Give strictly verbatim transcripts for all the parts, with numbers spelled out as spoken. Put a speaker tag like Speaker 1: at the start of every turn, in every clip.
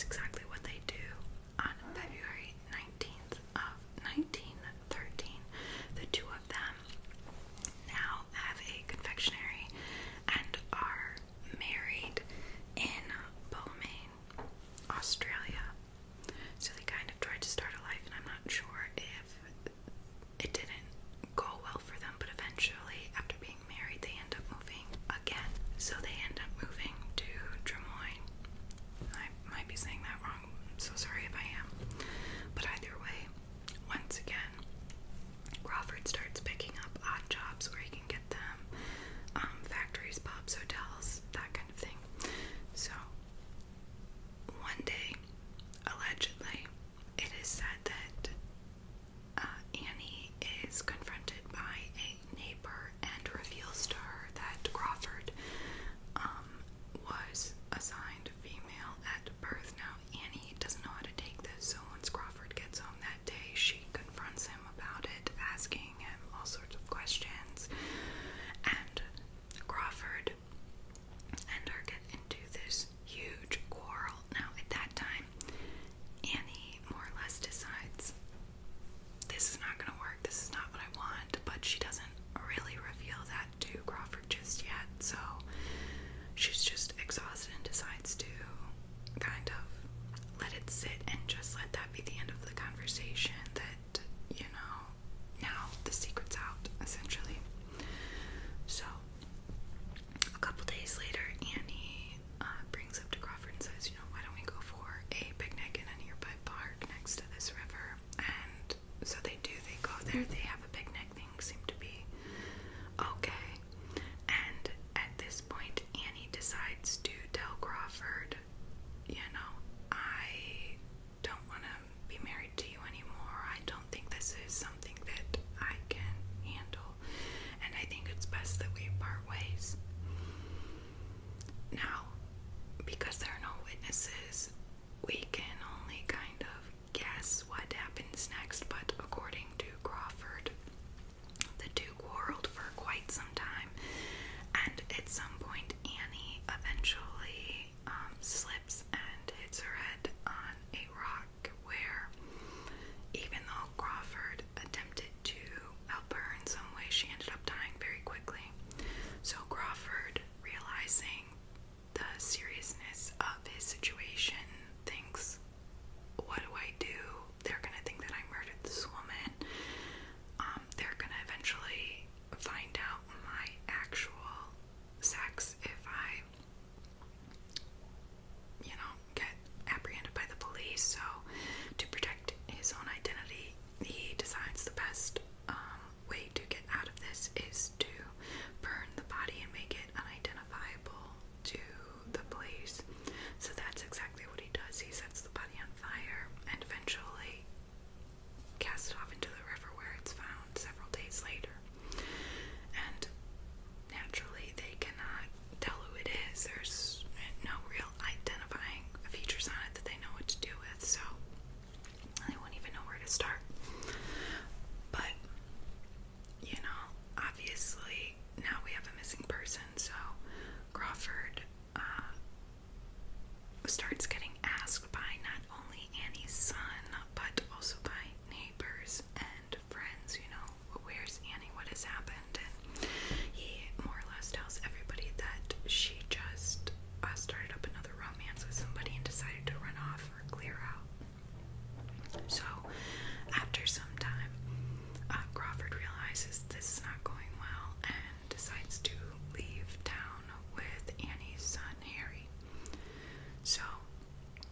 Speaker 1: that's exactly what they do. On February nineteenth of nineteen thirteen, the two of them now have a confectionery and are married in Balmain, Australia. So they kind of tried to start a life, and I'm not sure if it didn't go well for them, but eventually, after being married, they end up moving again. So they end up moving to Drummoyne. I might be saying that wrong, I'm so sorry if I am. But either way, once again, Crawford starts picking up odd jobs where he can get them, um, factories, pubs, hotels, that kind of thing. So, one day, allegedly, it is said that uh, Annie is confronted by a neighbor and reveals to her that Crawford um, was assigned female at birth. Now, Annie doesn't know how to take this, so once Crawford gets home that day, she confronts him about it, asking him all sorts of questions, and Crawford and her get into this huge quarrel. Now, at that time, Annie more or less decides, this is not going to work, this is not what I want, but she doesn't really reveal that to Crawford just yet, so she's just exhausted and decides to kind of let it sit and just let that be the end of the conversation, that, you know, now the secret's out, essentially. So, a couple days later, Annie uh, brings up to Crawford and says, you know, why don't we go for a picnic in a nearby park next to this river? And so they do, they go there, they have a picnic, things seem to be okay. And at this point, Annie decides to tell Crawford, you know, I don't want to be married to you anymore. I don't think this is something that I can handle, and I think it's best that we part ways. Now, because there are no witnesses, we can only kind of guess what happens next, but according to Crawford, the two quarreled for quite some time, and at some point, Annie eventually um, slips and hits her head on a rock, where even though Crawford attempted to help her in some way, she ended up dying very quickly. So Crawford, realizing the seriousness of his situation, thinks, what do I do? They're gonna think that I murdered this woman. Um, they're gonna eventually find out my actual sex if I, you know, get apprehended by the police. So, to protect his own identity, he decides the best um, way to get out of this is to burn the body and make it unidentifiable to the police. So that's exactly what he does. He sets the body on fire and eventually casts it off into the river, where it's found several days later. And naturally, they cannot tell who it is. There's no real identifying features on it that they know what to do with, so they won't even know where to start. But, you know, obviously, now we have a missing person, so Crawford uh, starts getting asked by not only Annie's son, but also by neighbors and friends, you know, where's Annie, what has happened? And he more or less tells everybody that she just uh, started up another romance with somebody and decided to run off or clear out. So, after some time, uh, Crawford realizes this is not going well and decides to leave town with Annie's son, Harry. So,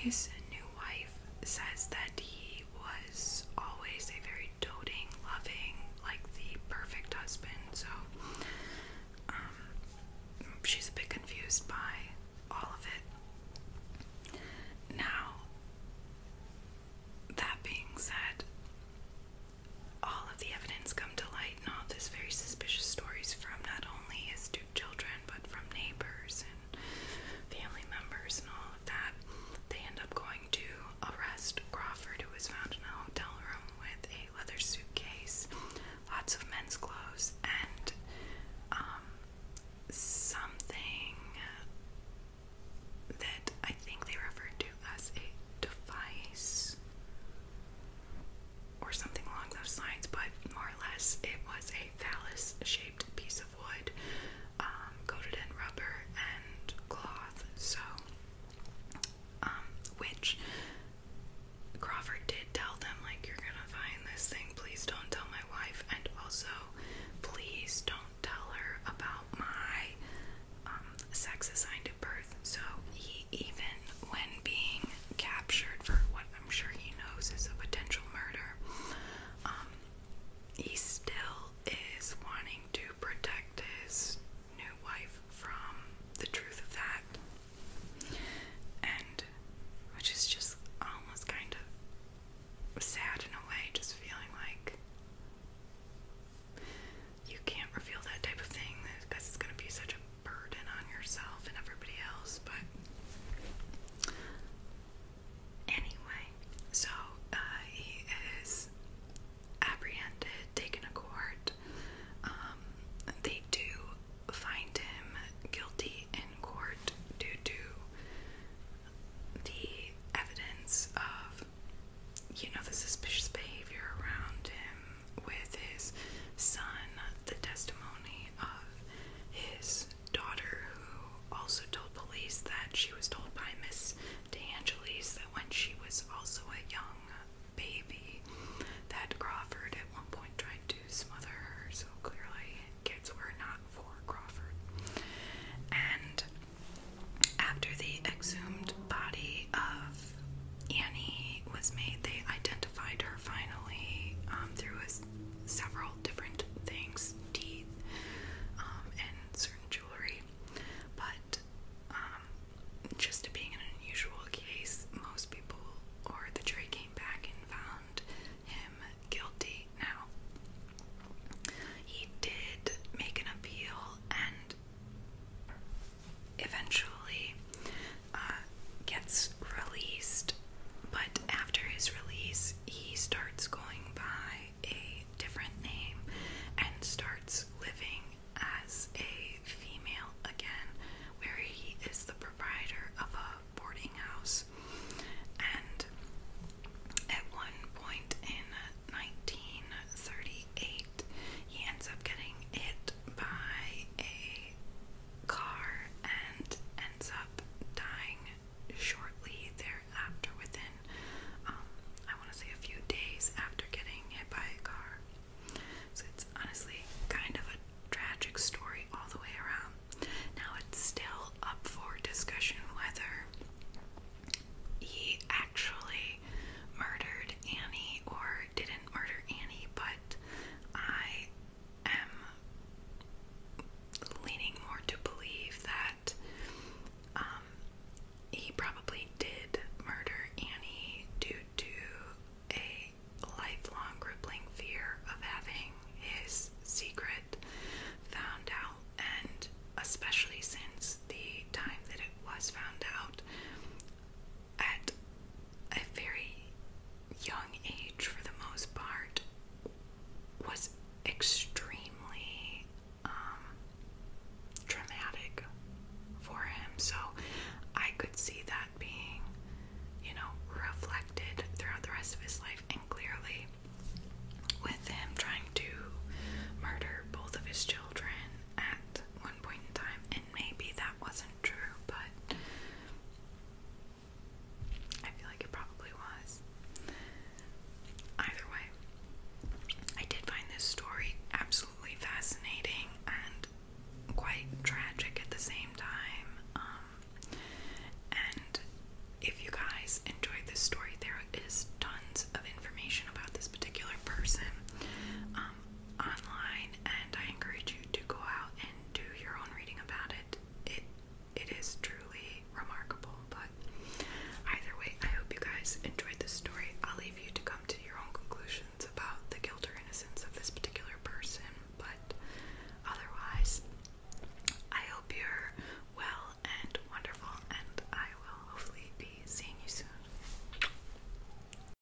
Speaker 1: case